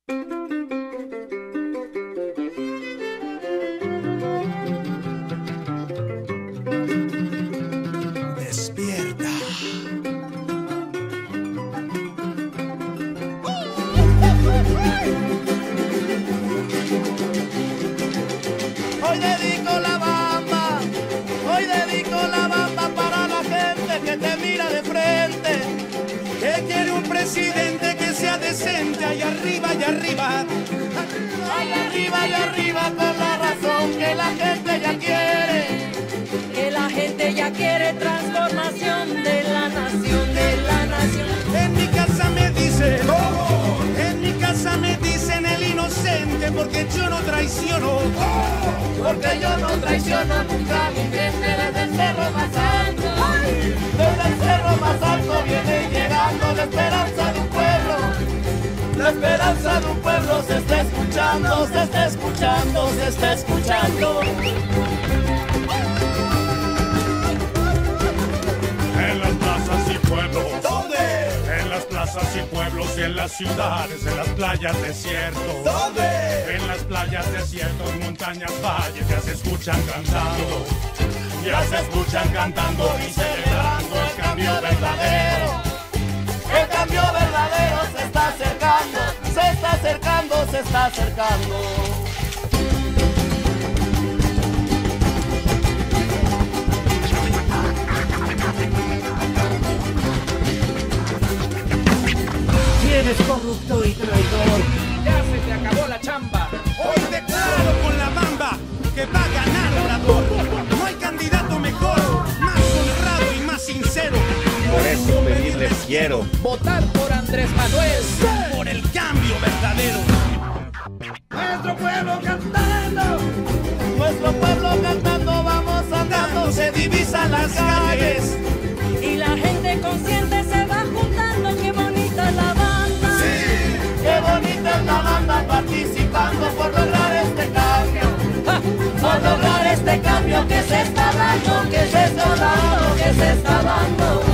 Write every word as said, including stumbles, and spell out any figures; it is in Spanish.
Despierta. Hoy dedico la bamba, hoy dedico la bamba para la gente que te mira de frente, Que quiere un presidente que sea decente. Allá arriba, allá arriba. allá arriba, allá arriba, con la razón que la gente ya quiere. Que la gente ya quiere transformación de la nación, de la nación. En mi casa me dicen, oh, en mi casa me dicen el inocente, porque yo no traiciono, oh, Porque yo no traiciono nunca a mi gente desde el cerro más alto. Desde el cerro más alto viene llegando la esperanza de un pueblo. La esperanza de un pueblo se está escuchando, se está escuchando, se está escuchando. En las plazas y pueblos, ¿dónde? en las plazas y pueblos y en las ciudades, en las playas desiertos, ¿Dónde? en las playas desiertos, montañas, valles, ya se escuchan cantando, ya se escuchan cantando y celebrando el cambio verdadero. El cambio verdadero se está acercando, se está acercando, se está acercando. ¿Quién es corrupto y traidor? Ya se te acabó la chamba. Hoy declaro con la bamba que va a ganar Obrador. No hay candidato mejor, más honrado y más sincero. Por eso pedirles quiero Votar por Andrés Manuel. Por el cambio verdadero. Nuestro pueblo cantando, nuestro pueblo cantando, vamos andando, se divisan las calles. Y la gente consciente se va juntando, qué bonita la banda. Qué bonita es la banda participando por lograr este cambio, por lograr este cambio que se está dando, que se está dando, que se está dando.